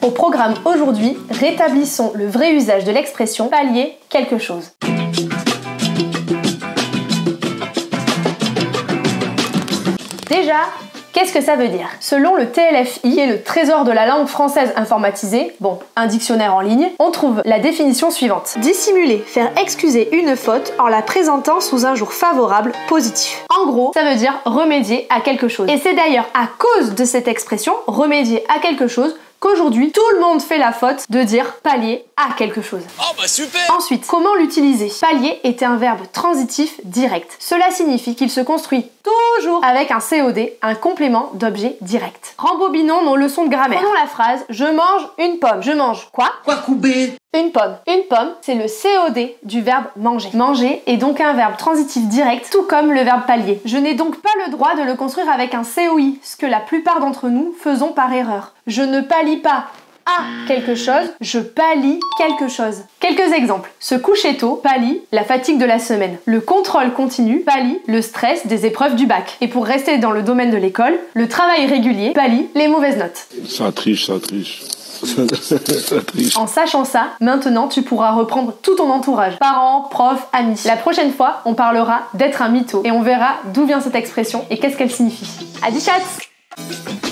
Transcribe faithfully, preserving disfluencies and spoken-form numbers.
Au programme aujourd'hui, rétablissons le vrai usage de l'expression pallier quelque chose. Déjà, qu'est-ce que ça veut dire? Selon le T L F I, qui est le trésor de la langue française informatisée, bon, un dictionnaire en ligne, on trouve la définition suivante. Dissimuler, faire excuser une faute en la présentant sous un jour favorable, positif. En gros, ça veut dire remédier à quelque chose. Et c'est d'ailleurs à cause de cette expression, remédier à quelque chose, qu'aujourd'hui, tout le monde fait la faute de dire pallier à quelque chose. Oh bah super! Ensuite, comment l'utiliser? Pallier est un verbe transitif direct. Cela signifie qu'il se construit toujours avec un C O D, un complément d'objet direct. Rembobinons nos leçons de grammaire. Prenons la phrase « Je mange une pomme ». Je mange quoi? Quoi couper? Une pomme. Une pomme, c'est le C O D du verbe manger. Manger est donc un verbe transitif direct, tout comme le verbe pallier. Je n'ai donc pas le droit de le construire avec un C O I, ce que la plupart d'entre nous faisons par erreur. Je ne pallie pas à quelque chose, je pallie quelque chose. Quelques exemples. Se coucher tôt pallie la fatigue de la semaine. Le contrôle continu pallie le stress des épreuves du bac. Et pour rester dans le domaine de l'école, le travail régulier pallie les mauvaises notes. Ça triche, ça triche. Ça triche. En sachant ça, maintenant tu pourras reprendre tout ton entourage. Parents, profs, amis. La prochaine fois, on parlera d'être un mytho et on verra d'où vient cette expression et qu'est-ce qu'elle signifie. Adi chat!